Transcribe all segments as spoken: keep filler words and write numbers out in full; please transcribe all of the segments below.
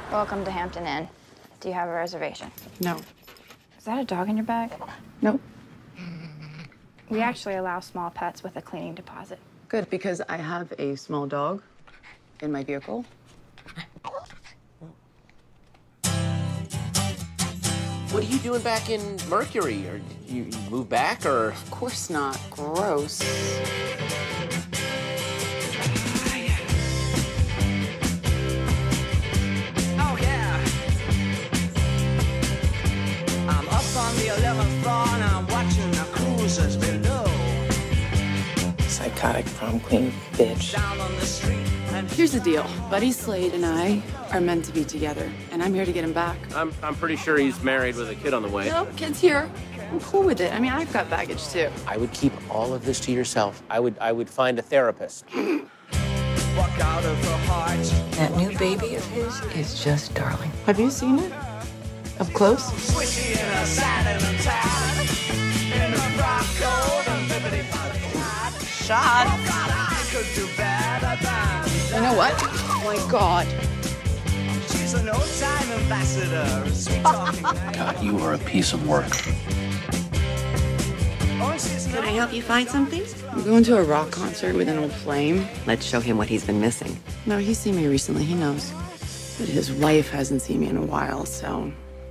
Welcome to Hampton Inn. Do you have a reservation? No. Is that a dog in your bag? Nope. We actually allow small pets with a cleaning deposit. Good, because I have a small dog in my vehicle. What are you doing back in Mercury? Or you, you move back, or? Of course not. Gross. Oh, yeah. I'm up on the eleventh floor and I'm watching the cruisers below. Psychotic prom queen bitch. Down on the street. And Here's the deal. Buddy Slade and I are meant to be together, and I'm here to get him back. I'm, I'm pretty sure he's married with a kid on the way. No, kid's here. I'm cool with it. I mean, I've got baggage, too. I would keep all of this to yourself. I would, I would find a therapist. walk out of her heart. That new baby of his is just darling. Have you seen it? Up close? Squishy in a satin and tan. In a frock coat and bippity-boppity hat. Shot. Oh, God, I could do better than. You know what? Oh, my God. She's an old-time ambassador. Sweet talking. God, you are a piece of work. Can I help you find something? I'm going to a rock concert with an old flame. Let's show him what he's been missing. No, he's seen me recently. He knows. But his wife hasn't seen me in a while, so...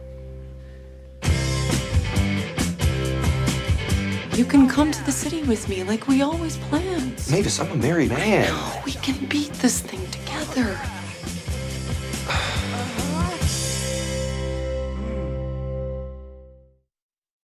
You can come to the city with me like we always planned. Mavis, I'm a married man. No, we can beat this thing together.